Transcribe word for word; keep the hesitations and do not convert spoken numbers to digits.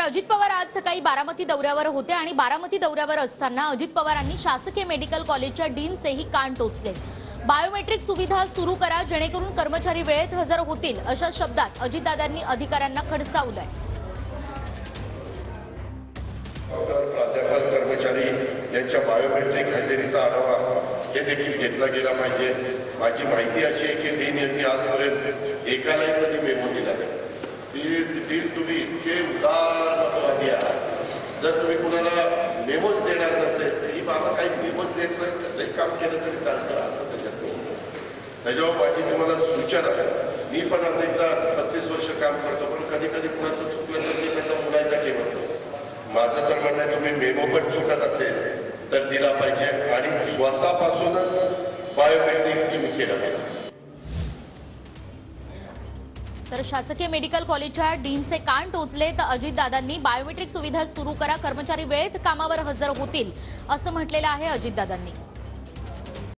अजित पवार आज सकाळी बारामती दौऱ्यावर होते आणि बारामती दौऱ्यावर असताना अजित पवारांनी शासकीय मेडिकल कॉलेजच्या डीनचेही कान टोचले। बायोमेट्रिक सुविधा सुरू करा जेणेकरून कर्मचारी वेळेत हजर होतील अशा शब्दात अजितदादांनी अधिकाऱ्यांना खडसावलंय। प्राध्यापक कर्मचारी यांच्या बायोमेट्रिक हजेरीचा आढावा हे देखील घेतला गेला पाहिजे। माझी माहिती अशी आहे की डीन यांनी आजपर्यंत एकालाही कधी मेमो दिला नाही। डीन तुम्ही इतके उदार मतवादी आहात, जर तुम्ही कुणाला मेमोज देणार नसेल तर ही बाबा काही मेमोज देत नाही, कसंही काम केलं तरी चालतं असं त्याच्यात नाही। त्याच्यावर माझी तुम्हाला सूचना आहे, मी पण अनेकदा पस्तीस वर्ष काम करतो, पण कधी कधी कुणाचं चुकलं तर मी त्याचा मुलायचा ठेवत नाही। माझं तर म्हणणं आहे तुम्ही मेमो पण चुकत असेल तर दिला पाहिजे आणि स्वतःपासूनच बायोमेट्रिक तुम्ही केलं पाहिजे। तर शासकीय मेडिकल कॉलेजच्या डीनचे कान टोचले तर अजितदादांनी बायोमेट्रिक सुविधा सुरू करा, कर्मचारी वेळेत कामावर हजर होतील असं म्हटलेलं आहे अजितदादांनी।